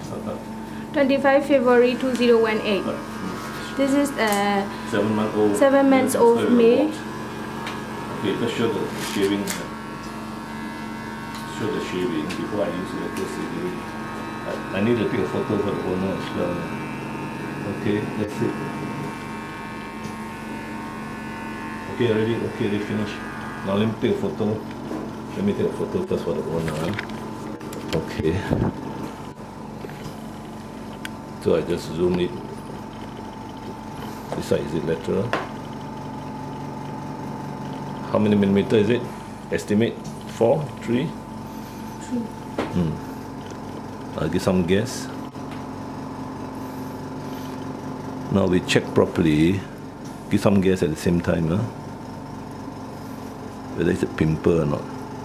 25 February 2018. This is 7 months old. 7 months old me. Okay, let's show the shaving. Show the shaving before I use electricity. I need to take a photo for the owner as well. Okay, that's it. Okay, ready? Okay, they finished. Now let me take a photo. Let me take a photo first for the owner. Okay. So I just zoom it. This side is it lateral? How many millimeter is it? Estimate 4, 3? 3. I'll give some guess. Now we check properly. Give some guess at the same time, huh? Whether it's a pimple or not.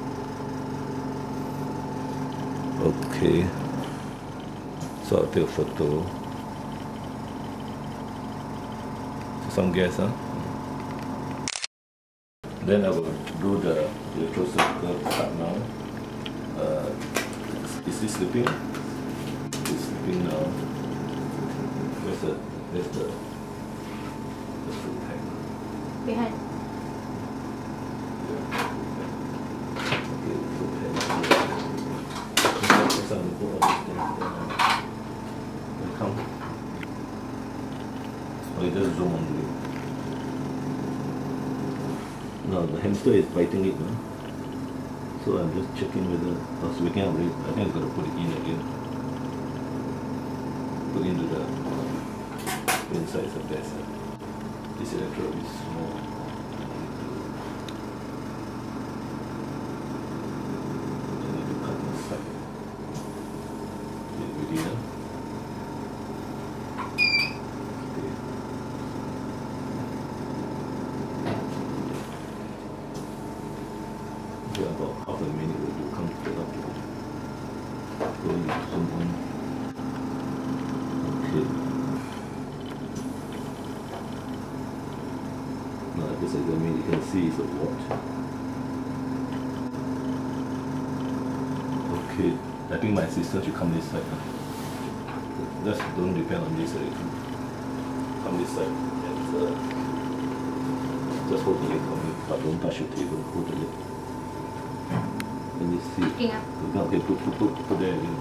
Okay. So I'll take a photo. So some guess, huh? Then I will do the electrosurgical cut now. Is this slipping? It's slipping now. Where's the foot peg? Behind. Okay, foot peg. Come. Oh, you just zoom onto it. No, the hamster is biting it, no? So I'm just checking whether I was waking up. I think I've got to put it in again. Put into the inside is the best. This electrode is small. I need to cut inside. Okay, ready now? Okay, about half a minute will do. Come straight up. Going to zoom on. Okay. Now this examine, you can see it's a watch. Okay, I think my sister should come this side. Just don't depend on this side. Come this side and just hold the leg for me, but don't touch your table. Hold the leg. Let me see. Okay, put there again.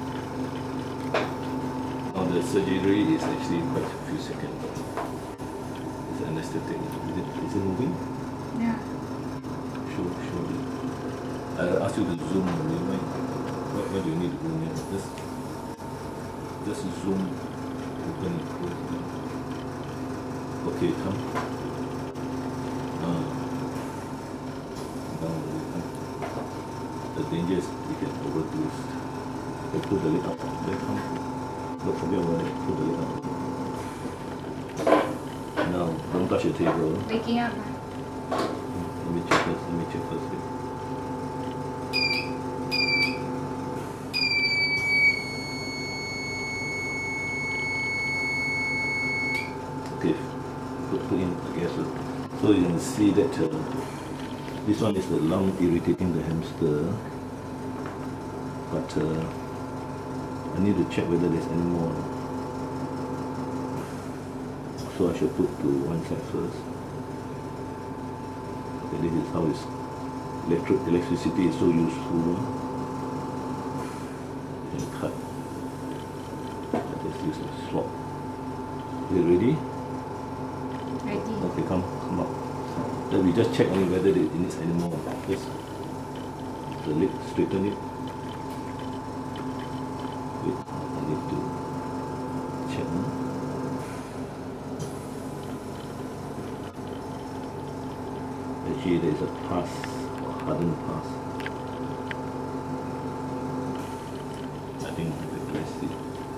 Now the surgery is actually quite a few seconds. It's anesthetic. Is it moving? Yeah. Show it. I'll ask you to zoom. What do you need to go near? Just zoom. Open it, close it. Okay, come. Down. The danger is you can overdo it. Okay, put the leg up. Then come. Don't forget about it. Put the leg up. Now, don't touch your table. Waking up. Let me check first. Okay, put in, I guess. So you can see that this one is the lung irritating the hamster. But I need to check whether there's any more. So I should put to one side first. Okay, this is how electricity is so useful. And cut. I just use a swab. Are you ready? Ready. Okay, come up. Then we just check only whether it needs any more. Just the leg, straighten it. Wait, I need to check. Actually, there is a pass, or hardened pass. I think we press it.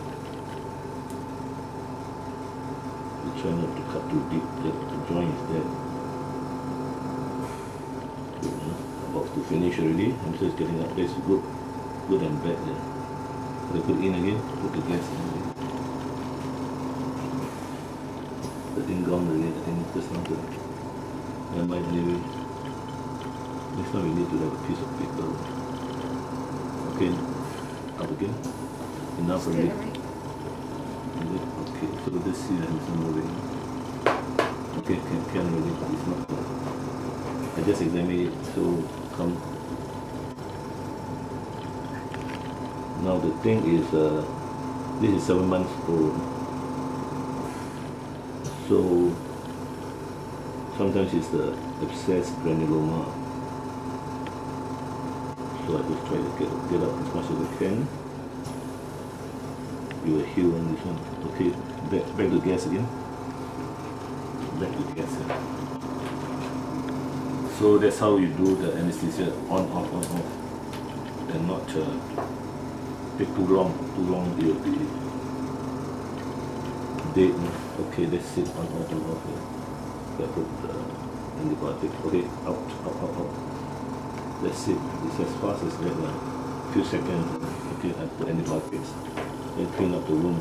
We try not to cut too deep. The joint is there. About to finish already. I'm just getting up. There's good and bad there. So I put in again. Put the gas in again. The thing gone already. I think just not good. Never mind anyway. Next time we need to have a piece of paper. Okay, up again. Enough already. So this here is moving. Okay, can really, but it's not. I just examine it. So come. Now the thing is, this is 7 months old. So sometimes it's the abscess granuloma. So I just try to get up as much as I can. You will heal on this one. Okay, back to gas again. Back to gas. So that's how you do the anesthesia, on, off, and not take too long. Too long it will be dead. Okay, that's it. On, off. I put the antibiotic. Okay, out. That's it. It's as fast as that. Few seconds. Okay, I put antibiotics. Then clean up the wound.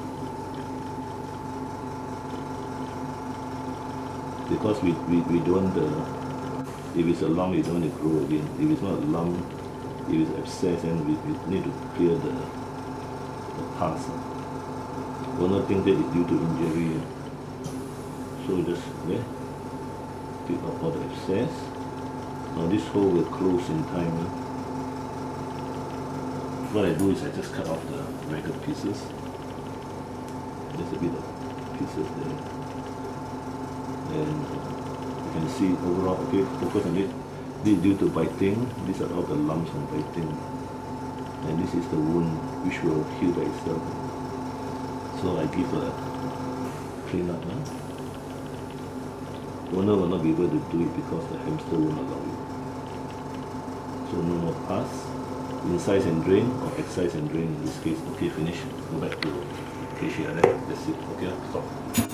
Because we don't, if it's a lump, we don't want to grow again. If it's not a lump, if it's abscess, then we need to clear the pus. One other thing that is due to injury. So just pick up all the abscess. Now this hole will close in time. What I do is I just cut off the ragged pieces. There's a bit of pieces there. And you can see overall, okay, focus on it. This is due to biting. These are all the lumps from biting. And this is the wound which will heal by itself. So I give a clean up. Owner will not be able to do it because the hamster won't allow it. So no more pus. Incise and drain, or excise and drain in this case. Okay, finish. Go back to KCRF. That's it. Okay, stop.